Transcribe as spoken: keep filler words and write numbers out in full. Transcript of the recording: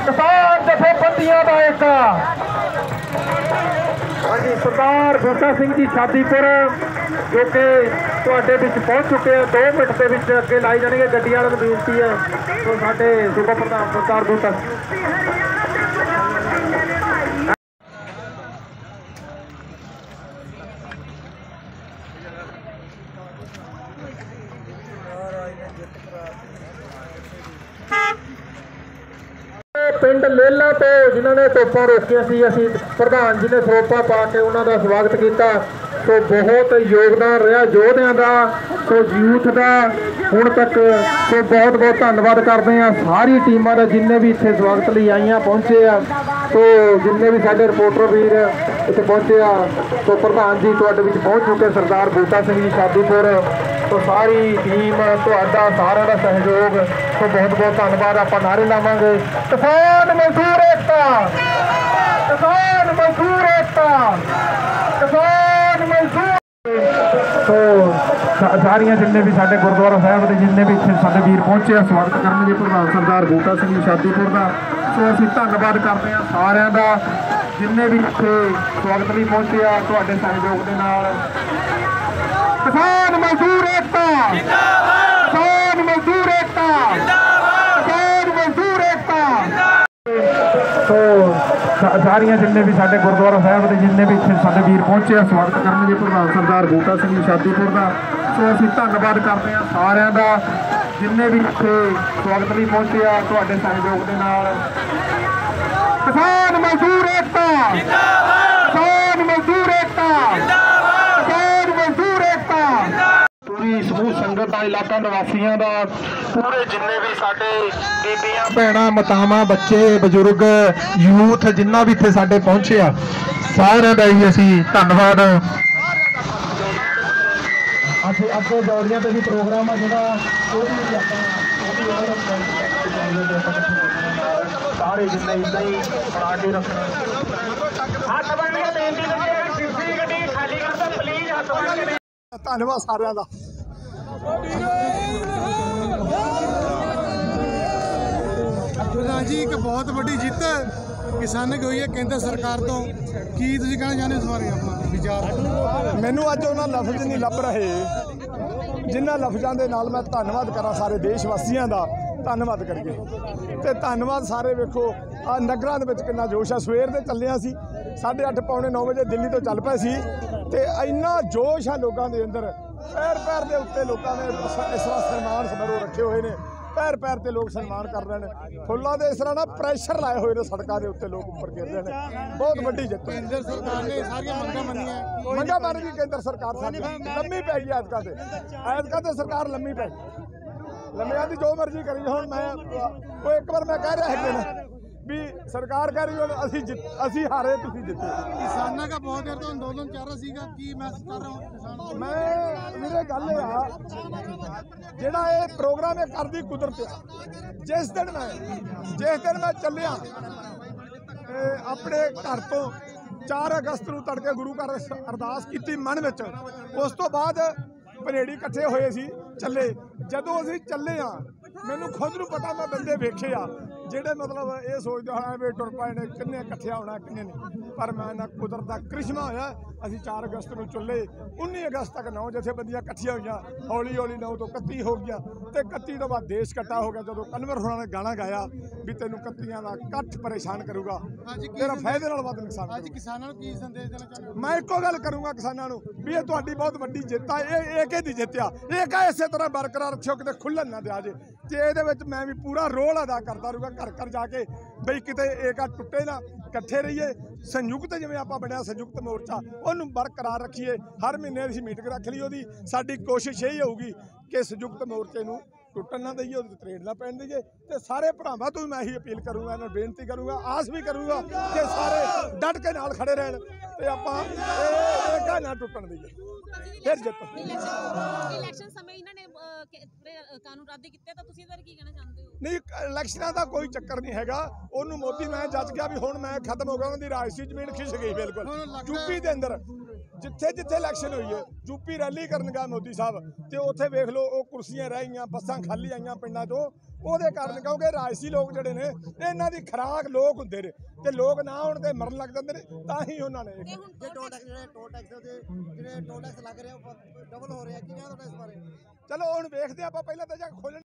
किसान जथेबंदियां दा एक हाँ जी सरदार बूटा सिंह जी शादीपुर जो कि तुहाडे विच पहुंच चुके हैं। दो मिनट के विच अगे लाई जाएंगे। गड्डी वालों को बेनती है तो साडे सूबा प्रधान सरदार बूटा पिंड लेला तो जिन्होंने तोपा रोकिया सी असी प्रधान जी ने सरोपा पा के उन्होंने स्वागत किया। तो बहुत योगदान रहा योद्धियों का तो यूथ का हुण तक। तो बहुत बहुत धन्यवाद करते हैं सारी टीमां का जिन्हें भी इतने स्वागत लिए आईया पहुंचे आ। तो जिन्हें भी साडे रिपोर्टर वीर इतने पहुंचे आ। तो प्रधान जी तुहाडे विच पहुंच चुके सरदार बूटा सिंह जी शादीपुर। तो सारी टीम तुहाडा सारा का सहयोग तो बहुत बहुत धन्यवाद। आप नारे लावांगे किसान मजदूर एकता, किसान मजदूर एकता, किसान मजदूर। तो सारिया जिन्हें भी साडे गुरुद्वारा साहब के जिन्हें भी इतने साडे वीर पहुंचे स्वागत करने प्रधान सरदार बूटा सिंह जी शादीपुर का। सो असीं धन्यवाद करते हैं सारिਆਂ ਦਾ जिन्हें भी इतने स्वागत लिए पहुंचे आ तुहाडे सहयोग के नाल। किसान मजदूर एकता, किसान मजदूर एकता, किसान मजदूर एकता। तो सारिया जिन्हें भी साडे गुरुद्वारा साहब के जिन्हें भी इतने साडे वीर पहुंचे स्वागत करने प्रधान सरदार बूटा सिंह जी शादीपुर का। सो असीं धन्यवाद करते हैं सारिਆਂ ਦਾ जिन्हें भी इतने स्वागत लिए पहुंचे आ तुहाडे सहयोग के नाल। किसान मजदूर एकता, किसान मजदूर एकता, किसान मजदूर एकता। पूरी समूह संगत का इलाका निवासियों का पूरे जिन्ने भी साडे बीबियां भैणां मातावां बच्चे बजुर्ग यूथ जिन्ना भी इत्थे साडे पहुंचे आ सारिਆਂ ਦਾ ही असीं धन्नवाद। असीं अगे दौड़ियां ते भी प्रोग्राम है जिहड़ा सारे जिन्ने इदां ही बना के रखना। हथ बन के बेनती करदे सिरसी गड्डी खाली कर दो प्लीज। हथ बन के धन्यवाद सारिਆਂ ਦਾ। प्रधान जी एक बहुत बड़ी जित किसानों की हुई है केंद्र सरकार तो की तुसीं कहना चाहते इस बारे अपना विचार। मैनू अज उन्होंने लफ्ज नहीं लभ रहे जिन्होंने लफ्जों के नाल मैं धन्नवाद करा सारे देशवासियों का धन्नवाद करिए। तो धन्नवाद सारे वेखो आ नगरां दे विच कितना जोश है। सवेर दे चलिया सी साढ़े अठ पौने नौ बजे दिल्ली तो चल पे सी ते इन्ना जोश है लोगों के अंदर। पैर पैर के उत्ते लोगों ने इस तरह सन्मान समारोह रखे हुए हैं। पैर पैर ते लोग सन्मान कर रहे हैं। फुल्लां दे इस तरह ना प्रेशर लाए हुए हैं सड़कों के उत्ते लोग उपर गिर रहे हैं। बहुत वड्डी जित केंद्र सरकार ने सारियां मंगां मन्नियां मंगां मन भी केंद्र सरकार साडी लम्मी पै गई। ऐतकां ते ऐतकां ते सरकार लम्मी पै लम्मियां दी जो मर्जी करी। हुण मैं वो एक बार मैं कह रहा है भी सरकार कह रही है असी जित असी हारे तुसीं जिते। किसानों का बहुत देर तो अंदोलन चल रहा सीगा की मैसेज कर रहा हूं मैं मेरे गल आ जिहड़ा ये प्रोग्राम है करदी कुदरत आ। जिस दिन मैं जिस दिन मैं चलिया अपने घर तो चार अगस्त नूं तड़के गुरु घर अरदास की मन में उस तो बाद पनेड़ी इकट्ठे होए सी चले। जदों असीं चले आ मैनूं खुद नूं पता मैं बंदे वेखे आ ਜਿਹੜੇ मतलब ये सोचते होना भी टुर पाए ने किन्ने इकट्ठे होना किन्ने नहीं। पर मैं ना कुदरत का करिश्मा होया असीं चार अगस्त में चुले उन्नीस अगस्त तक नौ जथेबंदियां इकट्ठियां हुई हौली हौली नौ तो इकत्ती हो गया तो इकत्ती तो बाद देश इकट्ठा हो गया। जो कन्वर होना ने गाना गाया भी तेनों इकत्तियां का कट्ठ परेशान करूगा तेरा फायदे नाल वध नुकसान। अज किसानों को की संदेश देना चाहते हो? मैं एको गल करूँगा किसानों को भी ये तुहाडी बहुत वड्डी जित आ। एक दी जित आ एक इसे तरह बरकरार रखियो किते खुल्लन ना दिया जे। ते इहदे विच मैं भी पूरा रोल अदा करता रहूँगा घर घर जाके बई किते एका टुटे ना इकट्ठे रहिए। संयुक्त जिवें आपां बनया संयुक्त मोर्चा उहनूं बरकरार रखिए। हर महीने असीं मीटिंग रख ली ओहदी साडी कोशिश यही होऊगी कि संयुक्त मोर्चे नूं टुटन ना दईए उहदे त्रेड़ ना पैण दईए। ते सारे भरावां तों मैं ही अपील करूँगा इन्हां नूं बेनती करूँगा आस भी करूँगा कि सारे डट के नाल खड़े रहण ते आपां एका ना टुटण दईए। फिर जित इलेक्शन समय इन्हां ने कानून रद्द कीते तां तुसीं इस बारे की कहना चाहुंदे हो? नहीं इलैक्शनां दा कोई चक्कर नहीं हैगा। उन्होंने मोदी मैं जज गया भी हुण मैं खत्म हो गया। उन्होंने राजसी जमीन खिस गई बिल्कुल यूपी के अंदर ਜਿੱਥੇ ਜਿੱਥੇ ਇਲੈਕਸ਼ਨ ਹੋਈ ਹੈ ਯੂਪੀ ਰੈਲੀ ਕਰਨ ਗਿਆ ਮੋਦੀ ਸਾਹਿਬ ਤੇ ਉੱਥੇ ਵੇਖ ਲਓ ਉਹ ਕੁਰਸੀਆਂ ਰਹਿ ਗਈਆਂ, ਬੱਸਾਂ ਖਾਲੀ ਆਈਆਂ ਪਿੰਡਾਂ 'ਚੋਂ। ਉਹਦੇ ਕਾਰਨ ਕਿਉਂਕਿ ਰਾਜਸੀ ਲੋਕ ਜਿਹੜੇ ਨੇ ਇਹਨਾਂ ਦੀ ਖੁਰਾਕ ਲੋਕ ਹੁੰਦੇ ਨੇ ਤੇ ਲੋਕ ਨਾ ਹੋਣ ਤੇ ਮਰਨ ਲੱਗ ਜਾਂਦੇ ਨੇ, ਤਾਂ ਹੀ ਉਹਨਾਂ ਨੇ ਤੇ ਹੁਣ ਜੇ ਟੋਲ ਟੈਕਸ ਜਿਹੜੇ ਟੋਲ ਟੈਕਸ ਦੇ ਜਿਹੜੇ ਟੋਲ ਟੈਕਸ ਲੱਗ ਰਿਹਾ ਉਹ ਡਬਲ ਹੋ ਰਿਹਾ, ਕੀ ਕਹਿਣਾ ਤੁਹਾਡਾ ਇਸ ਬਾਰੇ? ਚਲੋ ਹੁਣ ਵੇਖਦੇ ਆਪਾਂ, ਪਹਿਲਾਂ ਤਾਂ ਜਾ ਕੇ ਖੋਲ੍ਹਣ